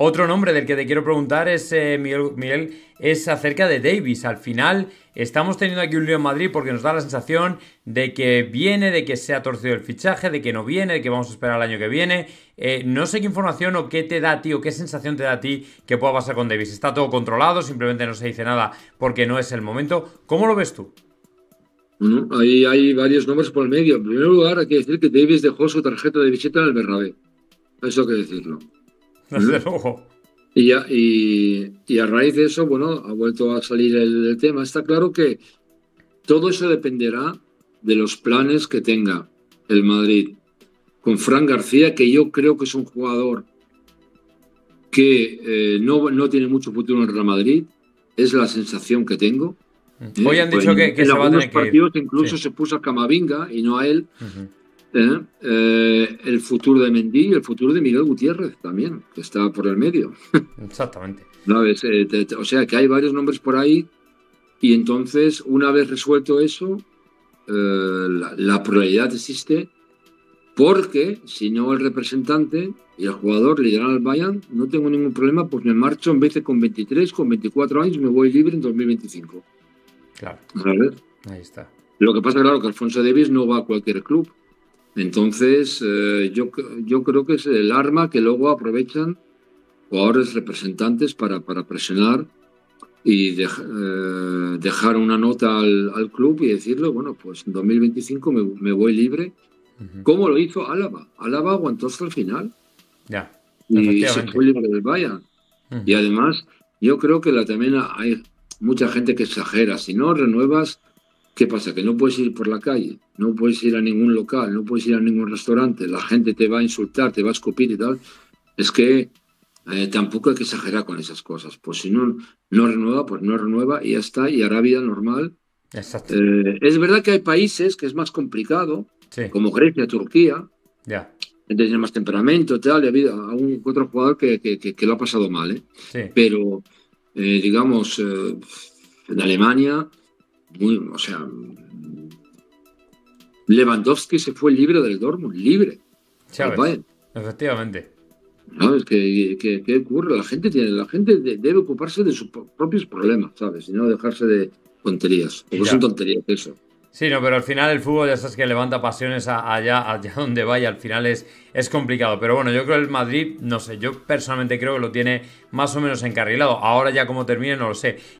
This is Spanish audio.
Otro nombre del que te quiero preguntar es, Miguel, es acerca de Davis. Al final estamos teniendo aquí un lío en Madrid porque nos da la sensación de que viene, de que se ha torcido el fichaje, de que no viene, de que vamos a esperar al año que viene. No sé qué información o qué te da a ti o qué sensación te da a ti que pueda pasar con Davis. ¿Está todo controlado? Simplemente no se dice nada porque no es el momento. ¿Cómo lo ves tú? Bueno, ahí hay varios nombres por el medio. En primer lugar, hay que decir que Davis dejó su tarjeta de visita en el Bernabéu. Eso hay que decirlo. Desde ¿Eh? luego. Y a raíz de eso, bueno, ha vuelto a salir el tema. Está claro que todo eso dependerá de los planes que tenga el Madrid con Fran García, que yo creo que es un jugador que no tiene mucho futuro en el Real Madrid. Es la sensación que tengo. Hoy han Pues dicho que en se va a algunos tener que ir. partidos incluso Sí. se puso a Camavinga y no a él. Ujú. El futuro de Mendy y el futuro de Miguel Gutiérrez también, que está por el medio. Exactamente. ¿Sabes? O sea que hay varios nombres por ahí y entonces una vez resuelto eso, la probabilidad existe porque si no el representante y el jugador le dirán al Bayern, no tengo ningún problema, pues me marcho en vez de con 23, con 24 años, me voy libre en 2025. Claro. ¿Sabes? Ahí está. Lo que pasa, claro, que Alfonso Davies no va a cualquier club. Entonces, yo creo que es el arma que luego aprovechan jugadores representantes para presionar y dejar una nota al club y decirle, bueno, pues en 2025 me voy libre. Ujú. ¿Cómo lo hizo Álava? Álava aguantó hasta el final Ya. y se fue Efectivamente. libre del Bayern. Y Ujú. además, yo creo que también hay mucha gente que exagera. Si no renuevas, ¿qué pasa? Que no puedes ir por la calle, no puedes ir a ningún local, no puedes ir a ningún restaurante, la gente te va a insultar, te va a escupir y tal. Es que tampoco hay que exagerar con esas cosas. Pues si no renueva, pues no renueva y ya está, y hará vida normal. Exacto. Es verdad que hay países que es más complicado, Sí. como Grecia, Turquía, Ya. que tienen más temperamento, tal, y ha habido algún que otro jugador que lo ha pasado mal, ¿eh? Sí. Pero, digamos, en Alemania, o sea, Lewandowski se fue libre del Dortmund, libre, Ya al ves. Bayern. Efectivamente. ¿Sabes? ¿Qué ocurre? La gente debe ocuparse de sus propios problemas, ¿sabes? Y no dejarse de tonterías, porque son Ya. tonterías eso. Sí, no, pero al final el fútbol ya sabes que levanta pasiones allá donde vaya, al final es complicado. Pero bueno, yo creo que el Madrid, no sé, yo personalmente creo que lo tiene más o menos encarrilado. Ahora ya como termine no lo sé.